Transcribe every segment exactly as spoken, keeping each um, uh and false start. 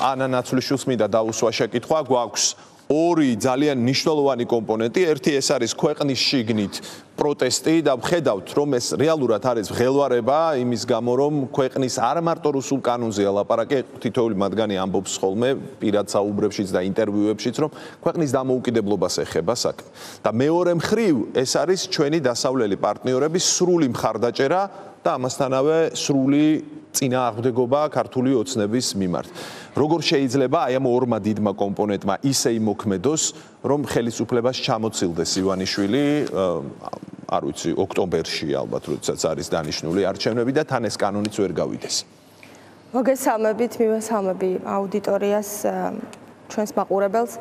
ანა ნაცვლიშვილს მინდა დაუსვა შეკითხვა, გვაქვს ორი ძალიან მნიშვნელოვანი კომპონენტი. ერთი ეს არის ქვეყნის შიგნით პროტესტი და ვხედავთ, რომ ეს რეალურად არის ღელვარება იმის გამო, რომ ქვეყნის არ მარტო რუსულ კანონზეა ლაპარაკი, თითოეული მათგანი ამბობს ხოლმე პირად საუბრებშიც და ინტერვიუებშიც, რომ ქვეყნის დამოუკიდებლობას ეხება საქმე. და მეორე მხრივ ეს არის ჩვენი დასავლელი პარტნიორების სრული მხარდაჭერა და ამასთანავე სრული წინააღმდეგობა ქართული ოცნების მიმართ. როგორ შეიძლება აი ამ ორმა დიდმა კომპონენტმა ისე იმოქმედოს, რომ ხელისუფლებას ჩამოცილდეს ივანიშვილი, არ ვიცი, ოქტომბერში ალბათ, როდესაც არის დანიშნული არჩევნები და თან ეს კანონიც ვერ გავიდეს. მოგესალმებით, მივესალმები აუდიტორიას, ჩვენს მაყურებელს.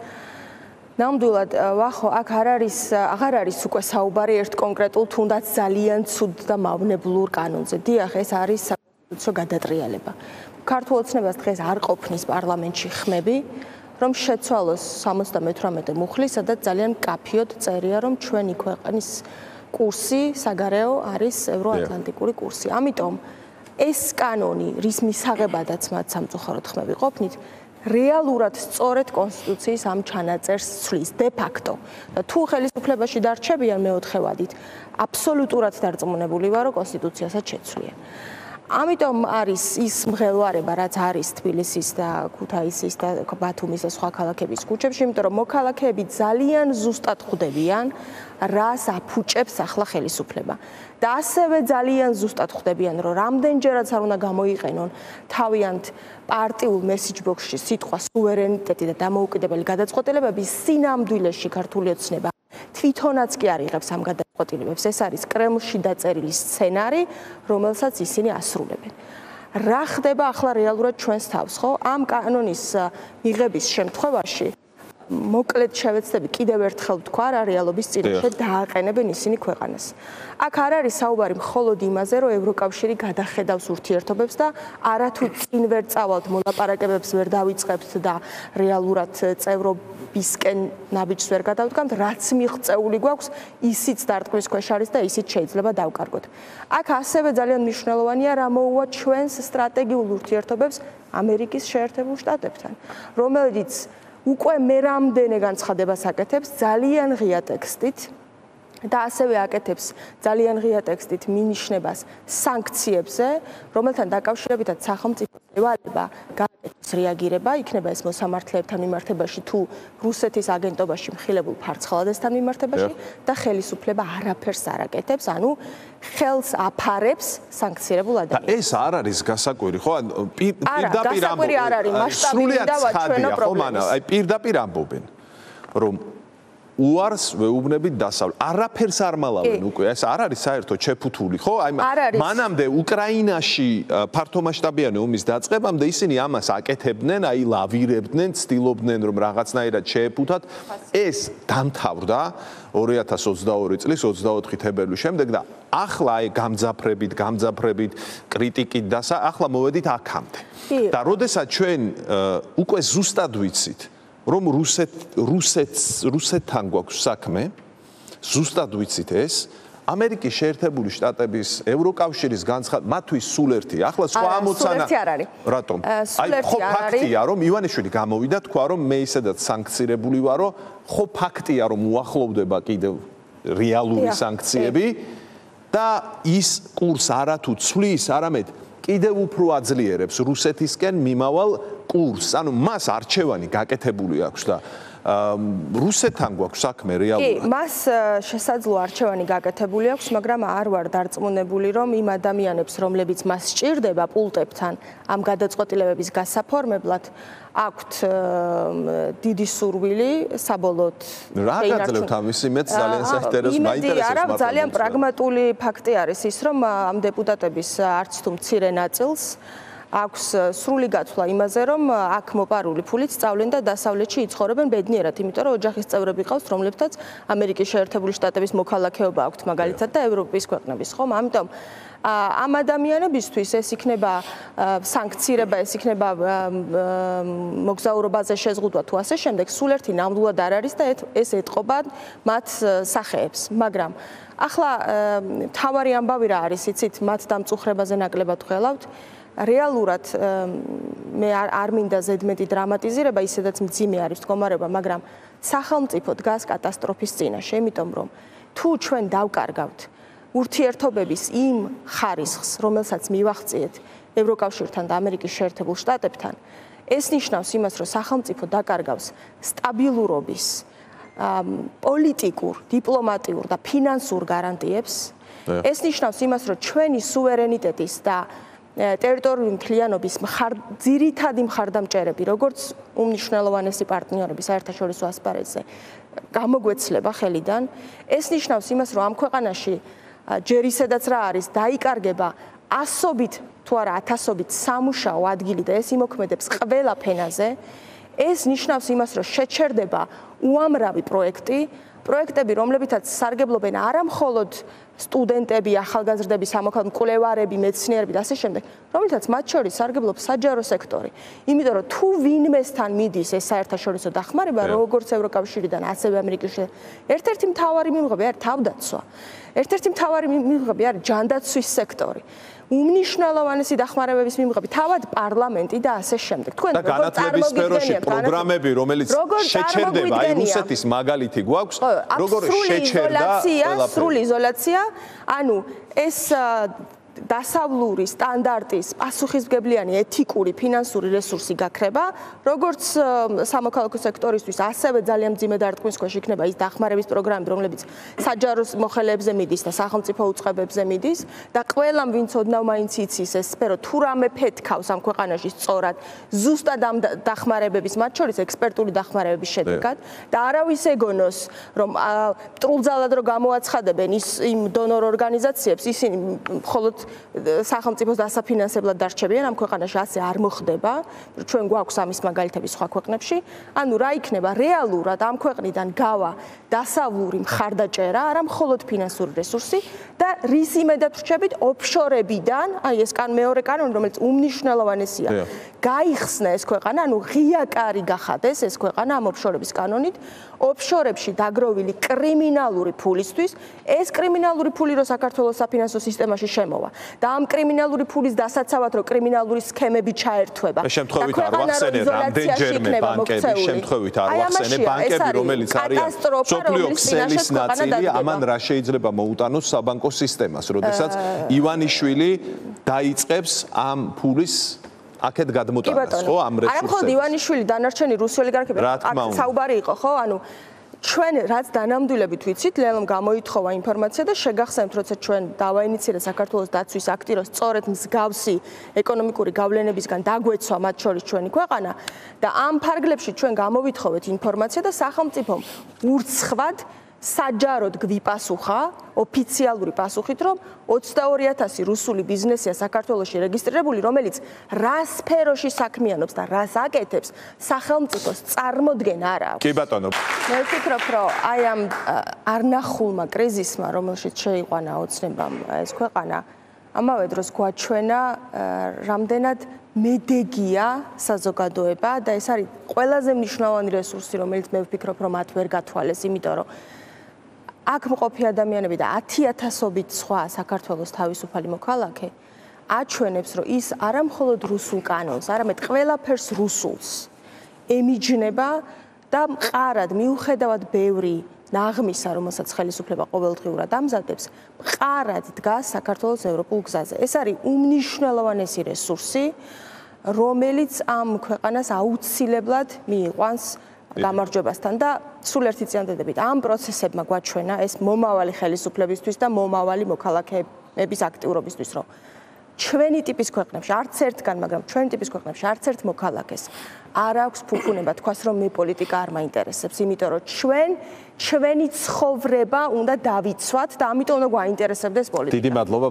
ნამდვილად, ვახო, აქ არ არის, აღარ არის უკვე საუბარი ერთ კონკრეტულ, თუნდაც ძალიან ცუდ და მავნებლურ კანონზე. დიახ, ეს არის საკონსტიტუციო გადატრიალება. ქართულ ოცნებას დღეს არ ყოფნის პარლამენტში ხმები, რომ შეცვალოს სამოცდამეთვრამეტე მუხლი, სადაც ძალიან კაფიოდ წერია, რომ ჩვენი ქვეყნის კურსი საგარეო არის ევროატლანტიკური კურსი. ამიტომ ეს კანონი, რის მისაღებადაც მათ სამწუხაროდ ხმები ყოფნით, რეალურად სწორედ კონსტიტუციის ამ ჩანაწერს ცვლის de facto. და თუ ხელისუფლებაში დარჩებიან მეოთხე ვადით, აბსოლუტურად დარწმუნებული ვარო კონსტიტუციასაც შეცვლიან. ამიტომ არის ის მღელვარება, რაც არის თბილისის და ქუთაისის და ბათუმის და სხვა ქალაქების ქუჩებში, იმიტომ რომ მოქალაქეები ძალიან ზუსტად ხვდებიან, რას აფუჭებს ახლა ხელისუფლება. და ასევე ძალიან ზუსტად ხვდებიან, რომ რამდენჯერაც არ უნდა გამოიყენონ თავიანთ პარტიულ მესიჯ ბოქსში სიტყვა სუვერენიტეტი და დამოუკიდებელი გადაწყვეტილებები, სინამდვილეში ქართული ოცნება თვითონაც კი არ იღებს ამ გადაწყვეტილებებს. ეს არის კრემლში დაწერილი სცენარი, რომელსაც ისინი ასრულებენ. რა ხდება ახლა რეალურად ჩვენს თავს, ხო? ამ კანონის მიღების შემთხვევაში მოკლედ შევეცდები კიდევ ერთხელ ვთქვა რა რეალობის წინაშე დააყენებენ ისინი ქვეყანას. აქ არ არის საუბარი მხოლოდ იმაზე, რომ ევროკავშირი გადახედავს ურთიერთობებს და არათუ წინ ვერ წავალთ, მოლაპარაკებებს ვერ დავიწყებთ და რეალურად წევრობისკენ ნაბიჯს ვერ გადავდგამთ, რაც მიღწეული გვაქვს, ისიც დარტყმის ქვეშ არის და ისიც შეიძლება დავკარგოთ. აქ ასევე ძალიან მნიშვნელოვანია, რა მოუვა ჩვენს სტრატეგიულ ურთიერთობებს ამერიკის შეერთებულ შტატებთან, რომელიც უკვე მე რამდენი განცხადებას აკეთებს ძალიან ღია ტექსტით და ასევე აკეთებს ძალიან ღია ტექსტით მინიშნებას სანქციებზე, რომელთან დაკავშირებითაც სახელმწიფოს ევალება გააკეთოს რეაგირება, იქნება ეს მოსამართლეებთან მიმართებაში თუ რუსეთის აგენტობაში მხილებულ ფარცხალადესთან მიმართებაში და ხელისუფლება არაფერს არ აკეთებს, ანუ ხელს აფარებს სანქცირებულ ადამიანებს. და ეს არ არის გასაკვირი, ხო? პირდაპირ ამბობენ. არ არის, მასშტაბი მინდა ვაჩვენო პრობლემას. აი პირდაპირ ამბობენ, რომ უარს ვეუბნებით დასავლ. არაფერს არ მალავენ უკვე. ეს არ არის საერთოდ შეფუთული, ხო? აი მანამდე უკრაინაში ფართომასშტაბიანი ომის დაწყებამდე ისინი ამას აკეთებდნენ, აი ლავირებდნენ, ცდილობდნენ რომ რაღაცნაირად შეეფუთათ. ეს დამთავრდა ორი ათას ოცდაორი წლის ოცდაოთხი თებერვლის შემდეგ და ახლა აი გამძაფრებით, გამძაფრებით, კრიტიკით და ახლა მოვედით აქამდე. და როდესაც ჩვენ უკვე ზუსტად ვიცით რომ რუსეთ რუსეთს რუსეთთან გვაქვს საქმე, ზუსტად ვიცით ეს, ამერიკის შეერთებული შტატების ევროკავშირის განცხადება მათთვის სულ ერთი. ახლა სხვა ამოცანა რატომ? აი ხო ფაქტია, რომ ივანიშვილი გამოვიდა, თქვა რომ მე ისედაც სანქცირებული ვარო, ხო ფაქტია, რომ უახლოვდება კიდევ რეალური სანქციები და ის კურს არათუ ცვლის, არამედ კიდევ უფრო აძლიერებს რუსეთისკენ მიმავალ კურსს. ანუ მას არჩევანი გაკეთებული აქვს და რუსეთთან გვაქვს საქმე რეალურად. კი, მას შესაძლოა არჩევანი გაკეთებული აქვს, მაგრამ არ ვარ დარწმუნებული, რომ იმ ადამიანებს, რომლებიც მას სჭირდება პულტებთან ამ გადაწყვეტილებების გასაფორმებლად, აქვთ დიდი სურვილი საბოლოოდ. რა გაძლევთ ამის იმედს ძალიან საინტერესო მაინტერესებს მაგრამ ძალიან პრაგმატული ფაქტი არის ის, რომ ამ დეპუტატების არც თუ მცირე ნაწილს აქვს სრული გაცვლა იმაზე, რომ აქ მოპარული ფულით სწავლენ და დასავლეთში იცხოვრებენ ბედნიერად, იმიტომ რომ ოჯახის წევრები ყავს, რომლებთაც ამერიკის შეერთებული შტატების მოქალაქეობა აქვთ მაგალითად და ევროპის ქვეყნების, ხომ? ამიტომ ამ ადამიანებისთვის ეს იქნება სანქცირება, ეს იქნება მოგზაურობაზე შეზღუდვა თუ ასე შემდეგ, სულ ერთი ნამდვილად არ არის და ეს ეტყობა მათ სახეებს, მაგრამ ახლა თავარი ამბავი რა არის, იცით, მათ დამწუხრებაზე ნაკლებად ვღელავთ. რეალურად მე არ მინდა ზედმეტი დრამატიზირება, ისედაც მძიმე არის მდგომარეობა, მაგრამ სახელმწიფო დგას კატასტროფის წინაშე, იმიტომ რომ თუ ჩვენ დავკარგავთ ურთიერთობების იმ ხარისხს, რომელსაც მივახციეთ ევროკავშირთან და ამერიკის შეერთებულ შტატებთან, ეს ნიშნავს იმას, რომ სახელმწიფო დაკარგავს სტაბილურობის, პოლიტიკურ, დიპლომატიურ და ფინანსურ გარანტიებს. ეს ნიშნავს იმას, რომ ჩვენი სუვერენიტეტის და ტერიტორიული მთლიანობის ძირითადი მხარდამჭერები, როგორც უმნიშვნელოვანესი პარტნიორები საერთაშორისო ასპარეზზე, გამოგვეცლება ხელიდან. ეს ნიშნავს იმას, რომ ამ ქვეყანაში ჯერ ისედაც რა არის, დაიკარგება ასობით თუ არა ათასობით სამუშაო ადგილი და ეს იმოქმედებს ყველა ფენაზე. ეს ნიშნავს იმას, რომ შეჩერდება უამრავი პროექტი, პროექტები, რომლებითაც სარგებლობენ არა მხოლოდ სტუდენტები, ახალგაზრდები, სამოქალაქო მკვლევარები, მეცნიერები და ასე შემდეგ, რომელთაც მათ შორის სარგებლობს საჯარო სექტორი. იმიტომ რომ თუ ვინმესთან მიდის ეს საერთაშორისო დახმარება, როგორც ევროკავშირიდან, ასევე ამერიკის ერთ-ერთი მთავარი მიმღები არის თავდაცვა. ერთ-ერთი მთავარი მიმღები არის ჯანდაცვის სექტორი. უმნიშვნელოვანესი დახმარებების მიმღები თავად პარლამენტი და ასე შემდეგ. თქვენ და განათლების სფეროში პროგრამები, რომელიც შეჩერდება, აი რუსეთის მაგალითი გვაქვს, როგორ შეჩერდა ყველაფერი. სრული იზოლაცია, ანუ ეს დასავლური სტანდარტის პასუხისმგებლიანი ეთიკური ფინანსური რესურსი გაქრება, როგორც სამოქალაქო სექტორისთვის, ასევე ძალიან მძიმე დარტყმის ქვეშ იქნება ის დახმარების პროგრამები, რომლებიც საჯარო მოხელეებზე მიდის და სახელმწიფო უწყებებზე მიდის და ყველამ, ვინც ოდნავ მაინც იცის ეს სფერო, თუ რამე ფეთქავს ამ ქვეყანაში სწორად, ზუსტად ამ დახმარებების, მათ შორის ექსპერტული დახმარებების შედეგად და არავის ეგონოს, რომ მტრულძალად რო გამოაცხადებენ ის იმ დონორ ორგანიზაციებს, ისინი მხოლოდ სახელმწიფოს დასაფინანსებლად დარჩებიან ამ ქვეყანაში, ასე არ მოხდება. ჩვენ გვაქვს ამის მაგალითები სხვა ქვეყნებში. ანუ რა იქნება რეალურად ამ ქვეყნიდან გავა დასავლური მხარდაჭერა, არა მხოლოდ ფინანსური რესურსი და რის იმედად ვრჩებით ოფშორებიდან, აი ეს კან მეორე კანონი, რომელიც უმნიშვნელოვანესია. გაიხსნა ეს ქვეყანა, ანუ ღია კარი გახადეს ეს ქვეყანა ამ ოფშორების კანონით, ოფშორებში დაგროვილი კრიმინალური ფულისთვის, ეს კრიმინალური ფული რო საქართველოს საფინანსო სისტემაში შემოვა და ამ კრიმინალური ფულის დასაცავად რო კრიმინალური სქემები ჩაერთვება. ეს შემთხვევით არ ვახსენე რამდენჯერმე ბანკების შემთხვევით არ ვახსენე ბანკები, რომელიც არიან სოფლიო ქსელის ნაწილი, ამან რა შეიძლება მოუტანოს საბანკო სისტემას, როდესაც ივანიშვილი დაიწყებს ამ ფულის აქეთ გადმოტანას, ხო, ამ რესურსებს. არა მხოლოდ ივანიშვილი, დანარჩენი რუსი ოლიგარქები, საუბარი იყო, ხო, ანუ ჩვენ რაც დანამდვილებით ვიცით, ლელომ გამოითხოვა ინფორმაცია და შეგახსენებთ, როცა ჩვენ დავაინიცირეთ საქართველოს დაცვის აქტი, რომ სწორედ მსგავსი ეკონომიკური გავლენებისგან დაგვეცვა მათ შორის ჩვენი ქვეყანა და ამ ფარგლებში ჩვენ გამოვითხოვეთ ინფორმაცია და სახელმწიფომ ურცხვად საჯაროდ გვიპასუხა ოფიციალური პასუხით, რომ ოცდაორი ათასი რუსული ბიზნესია საქართველოში რეგისტრირებული, რომელიც რა სფეროში საქმიანობს და რას აკეთებს, სახელმწიფოს წარმოდგენა არ აქვს. კი ბატონო. მე ვფიქრობ, რომ აი ამ არნახულმა კრიზისმა, რომელშიც შეიყვანა ოცნებამ ეს ქვეყანა, ამავე დროს გვაჩვენა რამდენად მედეგია საზოგადოება და ეს არის ყველაზე მნიშვნელოვანი რესურსი, რომელიც მე ვფიქრობ, რომ მათ ვერ გათვალეს, იმიტომ რომ აქ მყოფი ადამიანები და ათი ათასობით სხვა საქართველოს თავისუფალი მოქალაქე აჩვენებს, რომ ის არა მხოლოდ რუსულ კანონს, არამედ ყველაფერს რუსულს ემიჯნება და მყარად მიუხედავად ბევრი ნაღმისა, რომელსაც ხელისუფლება ყოველდღიურად ამზადებს, მყარად დგას საქართველოს ევროპულ გზაზე. ეს არის უმნიშვნელოვანესი რესურსი, რომელიც ამ ქვეყანას აუცილებლად მიიყვანს გამარჯვებასთან და სულ ერთი წინადადებით ამ პროცესებმა გვაჩვენა ეს მომავალი ხელისუფლებისთვის და მომავალი მოქალაქეების აქტიურობისთვის, რომ ჩვენი ტიპის ქვეყნებში, არც ერთგან, მაგრამ ჩვენი ტიპის ქვეყნებში არც ერთ მოქალაქეს არ აქვს ფუფუნება თქვას, რომ მე პოლიტიკა არ მაინტერესებს, იმიტომ რომ ჩვენ ჩვენი ცხოვრება უნდა დავიცვათ და ამიტომ უნდა გვაინტერესებდეს პოლიტიკა. დიდი მადლობა.